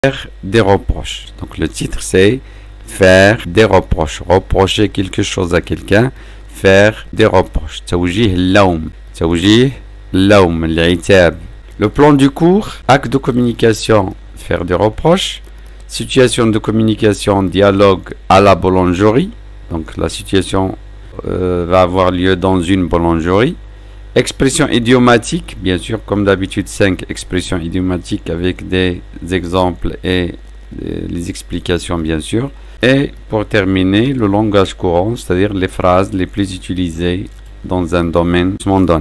faire des reproches. Donc le titre c'est faire des reproches. Reprocher quelque chose à quelqu'un, faire des reproches. توجيه اللوم. توجيه اللوم العتاب. Le plan du cours, acte de communication, faire des reproches. Situation de communication, dialogue à la boulangerie. Donc la situation va avoir lieu dans une boulangerie. Expression idiomatique, bien sûr, comme d'habitude, 5 expressions idiomatiques avec des exemples et les explications, bien sûr. Et pour terminer, le langage courant, c'est-à-dire les phrases les plus utilisées dans un domaine.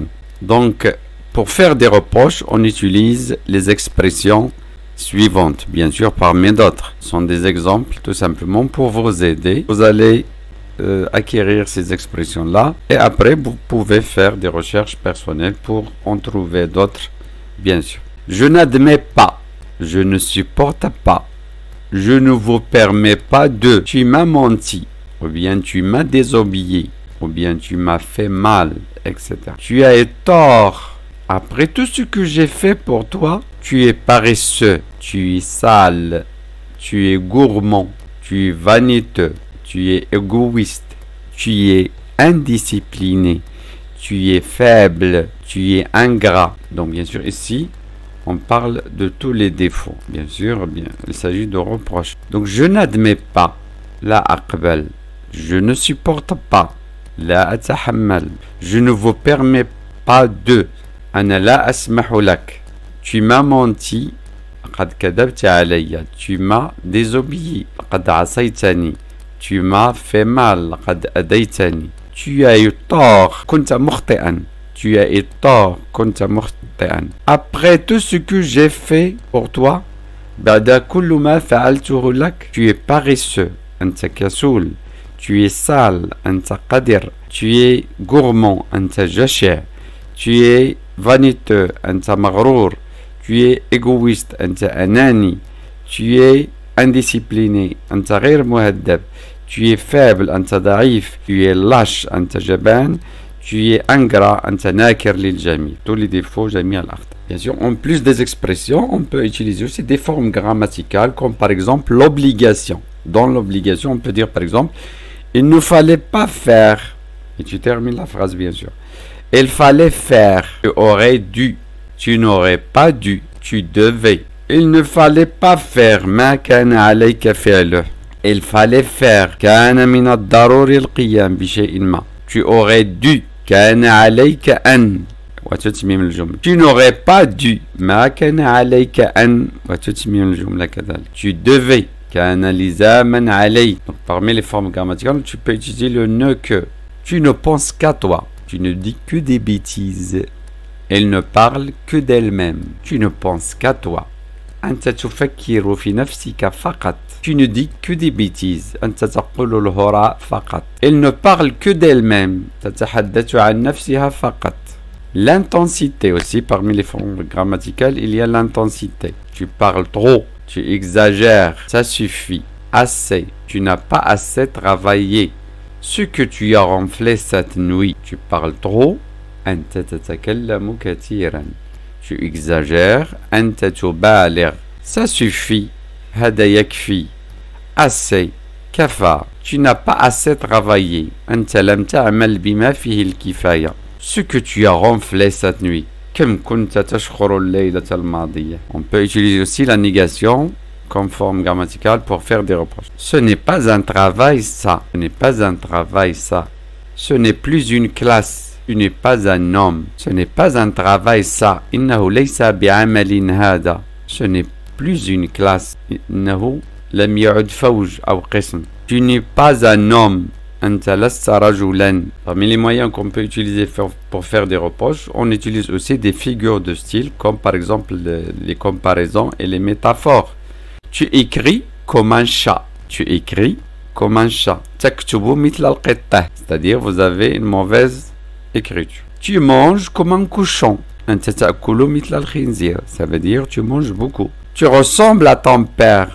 Donc, pour faire des reproches, on utilise les expressions suivantes, bien sûr, parmi d'autres. Ce sont des exemples, tout simplement, pour vous aider. Vous allez acquérir ces expressions-là et après vous pouvez faire des recherches personnelles pour en trouver d'autres, bien sûr. Je n'admets pas, je ne supporte pas, je ne vous permets pas de, tu m'as menti, ou bien tu m'as désobéi, ou bien tu m'as fait mal, etc. Tu as eu tort. Après tout ce que j'ai fait pour toi, tu es paresseux, tu es sale, tu es gourmand, tu es vaniteux, tu es égoïste, tu es indiscipliné, tu es faible, tu es ingrat. Donc bien sûr ici, on parle de tous les défauts. Bien sûr, il s'agit de reproches. Donc je n'admets pas, la aqbal. Je ne supporte pas, la atahammal. Je ne vous permets pas de, ana la asmahu lak. Tu m'as menti, qad kadabta alayya. Tu m'as désobéi, qad asaytani. Tu m'as fait mal, قد أذيتني. Tu as eu tort, كنت مخطئا. Tu as eu tort, كنت مخطئا. Après tout ce que j'ai fait pour toi, بعد كل ما فعلته لك, tu es paresseux, أنت كسول. Tu es sale, أنت قدر. Tu es gourmand, أنت جشع. Tu es vaniteux, أنت مغرور. Tu es égoïste, أنت أناني. Tu es indiscipliné, أنت غير مهذب. Tu es faible, أنت ضعيف. Tu es lâche, أنت جبان. Tu es ingrat, أنت ناكر للجميع. Tous les défauts, جميع الأخطاء. Bien sûr, en plus des expressions, on peut utiliser aussi des formes grammaticales, comme par exemple l'obligation. Dans l'obligation, on peut dire par exemple, il ne fallait pas faire. Et tu termines la phrase, bien sûr. Il fallait faire. Tu aurais dû. Tu n'aurais pas dû. Tu devais. Il ne fallait pas faire. ما كان عليك فعله. Il fallait faire. كان من الضروري القيام بشيء ما. Tu aurais dû. كان عليك أن. وتتميم الجملة. Tu n'aurais pas dû. ما كان عليك أن. وتتميم الجملة كذلك. Tu devais. كان لزاما عليك. Donc parmi les formes grammaticales, tu peux utiliser le ne que. Tu ne penses qu'à toi. Tu ne dis que des bêtises. Elle ne parle que d'elle-même. Tu ne penses qu'à toi. أنت تفكر في نفسك فقط. Tu ne dis que des bêtises. أنت تقول الهراء فقط. Elle ne parle que d'elle-même. تتحدث عن نفسها فقط. L'intensité aussi, parmi les formes grammaticales, il y a l'intensité. Tu parles trop. Tu exagères. Ça suffit. Assez. Tu n'as pas assez travaillé. Ce que tu as ronflé cette nuit. Tu parles trop. أنت تتكلم كثيرا. Tu exagères. أنت تبالغ. Ça suffit. هذا يكفي. Assez. كفى. Tu n'as pas assez travaillé. أنت لم تعمل بما فيه الكفاية. Ce que tu as ronflé cette nuit. كم كنت تشخر الليلة الماضية. On peut utiliser aussi la négation comme forme grammaticale pour faire des reproches. Ce n'est pas un travail ça. Ce n'est pas un travail ça. Ce n'est plus une classe. Tu n'es pas un homme. Ce n'est pas un travail ça. إنه ليس بعمل هذا. Ce n'est plus une classe. إنه لم يعد فوج أو قسم. Tu n'es pas un homme. أنت لست رجلا. Parmi les moyens qu'on peut utiliser pour faire des reproches, on utilise aussi des figures de style, comme par exemple les comparaisons et les métaphores. Tu écris comme un chat. Tu écris comme un chat. تكتب مثل القطة. C'est-à-dire vous avez une mauvaise écriture. Tu manges comme un cochon. أنت تأكل مثل الخنزير. Ça veut dire tu manges beaucoup. Tu ressembles à ton père.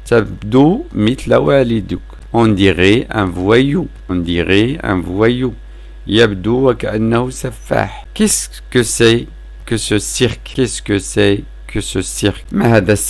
تبدو مثل والدك. On dirait un voyou. On dirait un voyou. يبدو وكأنه سفاح. Qu'est-ce que c'est que ce cirque? Qu'est-ce que c'est que ce cirque? ما هذا السيرك?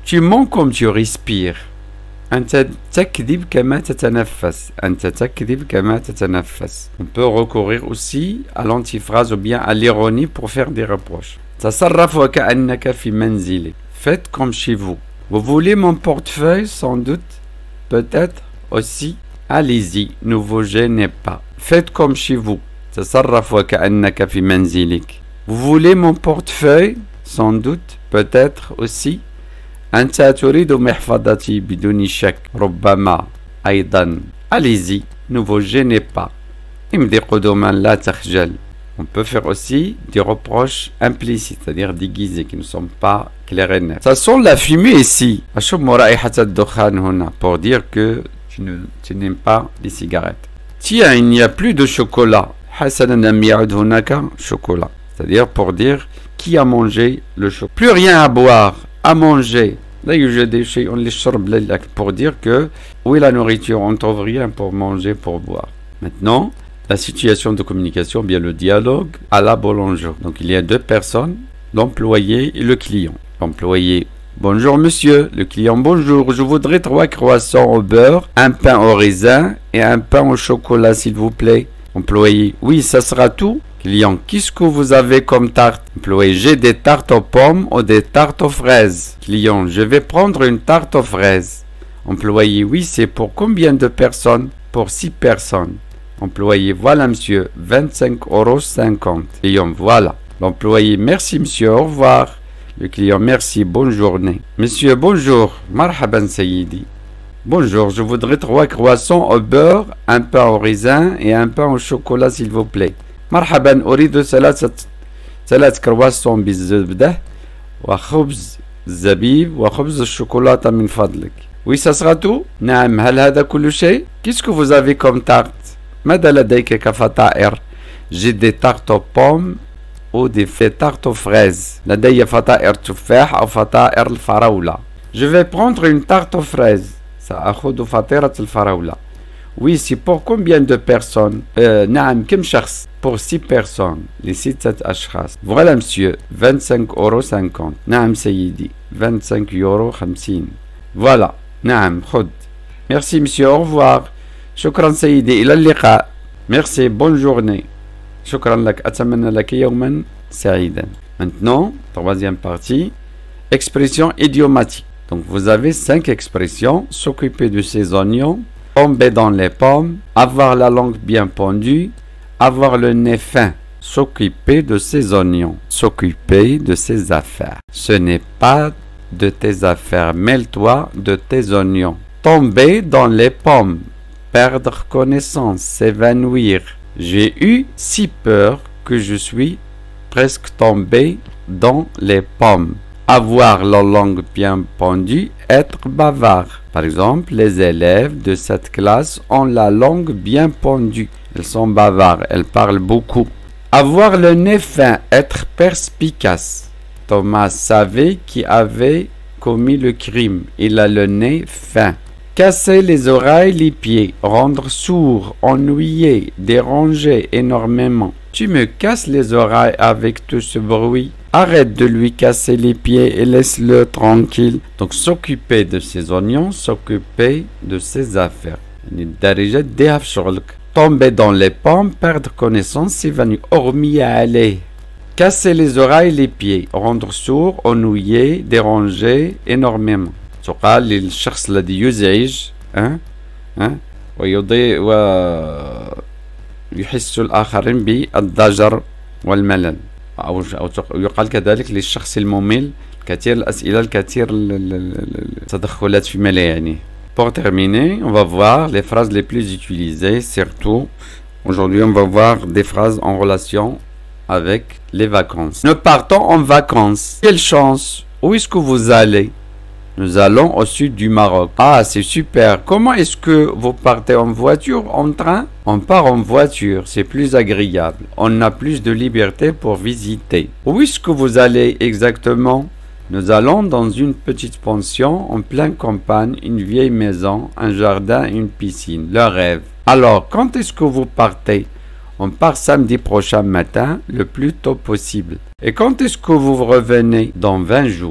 Tu mens comme tu respires. أنت تكذب كما تتنفس. أنت تكذب كما تتنفس. On peut recourir aussi à l'antiphrase ou bien à l'ironie pour faire des reproches. تصرف وكأنك في منزلك. Faites comme chez vous. Vous voulez mon portefeuille sans doute? Peut-être aussi. Allez-y, ne vous gênez pas. Faites comme chez vous. تصرف وكأنك في منزلك. Vous voulez mon portefeuille? Sans doute. Peut-être aussi. أنت تريد محفظتي بدون شك. ربما. أيضا. Allez-y, ne vous gênez pas. امضي قدما لا تخجل. On peut faire aussi des reproches implicites, c'est-à-dire déguisés, qui ne sont pas clairs et nets. Ça sent la fumée ici. أشم رائحة الدخان هنا. Pour dire que tu n'aimes pas les cigarettes. Tiens, il n'y a plus de chocolat. حسنا لم يعد هناك chocolat. C'est-à-dire pour dire qui a mangé le chocolat. Plus rien à boire, à manger. لا يوجد شيء للشرب للأكل. Pour dire que où est la nourriture, on ne trouve rien pour manger, pour boire. Maintenant, la situation de communication, bien le dialogue à la boulangerie. Donc il y a deux personnes, l'employé et le client. L'employé: bonjour monsieur. Le client: bonjour, je voudrais 3 croissants au beurre, un pain au raisin et un pain au chocolat s'il vous plaît. Employé: oui, ça sera tout. Client: qu'est-ce que vous avez comme tarte? Employé: j'ai des tartes aux pommes ou des tartes aux fraises. Client: je vais prendre une tarte aux fraises. Employé: oui, c'est pour combien de personnes? Pour 6 personnes. Employé: voilà monsieur, 25,50 €. Client: voilà. L'employé: merci monsieur, au revoir. Le client: merci, bonne journée. Monsieur: bonjour, marhaban sayyidi. Bonjour, je voudrais 3 croissants au beurre, un pain au raisin et un pain au chocolat s'il vous plaît. مرحبا أريد 3 كرواسون بالزبدة وخبز الزبيب وخبز الشوكولاتة من فضلك. Oui, ça sera tout. نعم، هل هذا كل شيء؟ Qu'est-ce que vous avez comme tarte? ماذا لديك كفطائر؟ J'ai des tartes aux pommes ou des tartes aux fraises. لدي فطائر تفاح أو فطائر الفراولة. Je vais prendre une tarte aux fraises. سأخذ فطيرة الفراولة. Oui, c'est pour combien de personnes? نعم، كم شخص؟ Pour 6 personnes. Les 6 أشخاص. Voilà monsieur, 25,50 €. نعم سيدي، 25,50 €. Voilà. نعم، خذ. Merci monsieur, au revoir. شكرا سيدي، إلى اللقاء. Merci, bonne journée. شكرا لك، أتمنى لك يوما سعيدا. Maintenant, troisième partie, expression idiomatique. Donc vous avez 5 expressions: s'occuper de ses oignons, tomber dans les pommes, avoir la langue bien pendue, avoir le nez fin. S'occuper de ses oignons, s'occuper de ses affaires. Ce n'est pas de tes affaires, mêle-toi de tes oignons. Tomber dans les pommes, perdre connaissance, s'évanouir. J'ai eu si peur que je suis presque tombé dans les pommes. Avoir la langue bien pendue, être bavard. Par exemple, les élèves de cette classe ont la langue bien pendue. Elles sont bavards, elles parlent beaucoup. Avoir le nez fin, être perspicace. Thomas savait qui avait commis le crime. Il a le nez fin. Casser les oreilles, les pieds, rendre sourd, ennuyer, déranger énormément. Tu me casses les oreilles avec tout ce bruit. Arrête de lui casser les pieds et laisse-le tranquille. Donc s'occuper de ses oignons, s'occuper de ses affaires. Tomber dans les pommes, perdre connaissance, s'évanouir. Hormis aller. Casser les oreilles, les pieds, rendre sourd, ennuyer, déranger énormément. تقال للشخص الذي يزعج ويحس الآخرين بالضجر والملل، أو يقال كذلك للشخص الممل، كثير الأسئلة، الكثير التدخلات فيما لا يعنيه. Pour terminer, on va voir les phrases les plus utilisées, surtout aujourd'hui on va voir des phrases en relation avec les vacances. Nous partons en vacances. Quelle chance! Où est-ce que vous allez? Nous allons au sud du Maroc. Ah, c'est super. Comment est-ce que vous partez en voiture, en train? On part en voiture, c'est plus agréable. On a plus de liberté pour visiter. Où est-ce que vous allez exactement? Nous allons dans une petite pension en pleine campagne, une vieille maison, un jardin, une piscine. Le rêve. Alors, quand est-ce que vous partez? On part samedi prochain matin, le plus tôt possible. Et quand est-ce que vous revenez? Dans 20 jours.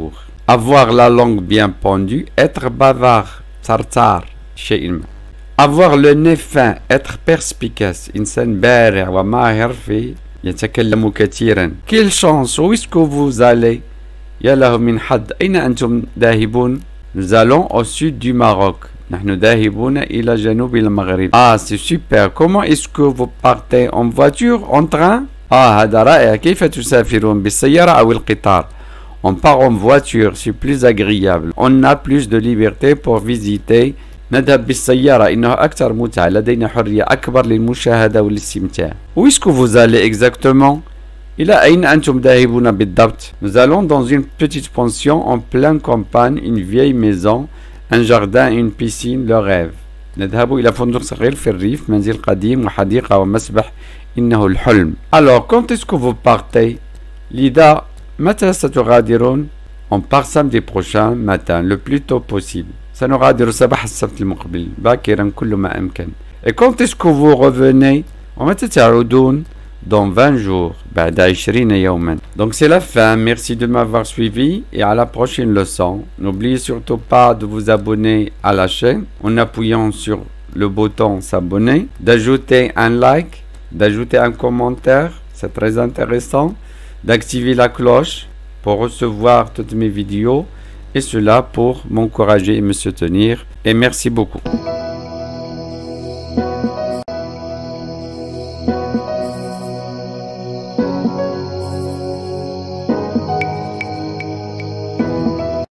avoir la langue bien pendue, être bavard, tartar, شيء ما. avoir le nez fin, être perspicace, إنسان بارع وماهر في يتكلم كثيرا. quelle chance, où est-ce que vous allez? يا له من حظ، أين أنتم ذاهبون؟ nous allons au sud du Maroc. نحن ذاهبون إلى جنوب المغرب. ah c'est super. comment est-ce que vous partez? en voiture, en train؟ هذا رائع. كيف تسافرون؟ بالسيارة أو القطار؟ on part en voiture, c'est plus agréable. on a plus de liberté pour visiter. نذهب بالسيارة، إنه أكثر متعة، لدينا حرية أكبر للمشاهدة والاستمتاع. où est-ce que vous allez exactement? إلى أين أنتم ذاهبون بالضبط؟ nous allons dans une petite pension en pleine campagne, une vieille maison, un jardin, une piscine, le rêve. نذهب إلى فندق صغير في الريف، منزل قديم وحديقة ومسبح، إنه الحلم. alors quand est-ce que vous partez؟ لذا متى ستغادرون؟ on part samedi prochain matin, le plus tôt possible. سنغادر صباح السبت المقبل باكرا كل ما أمكن. et quand est-ce que vous revenez؟ ومتى تعودون؟ dans 20 jours, بعد 20 يوما. donc c'est la fin. merci de m'avoir suivi et à la prochaine leçon. n'oubliez surtout pas de vous abonner à la chaîne en appuyant sur le bouton s'abonner, d'ajouter un like, d'ajouter un commentaire, c'est très intéressant, d'activer la cloche pour recevoir toutes mes vidéos, et cela pour m'encourager et me soutenir. Et merci beaucoup.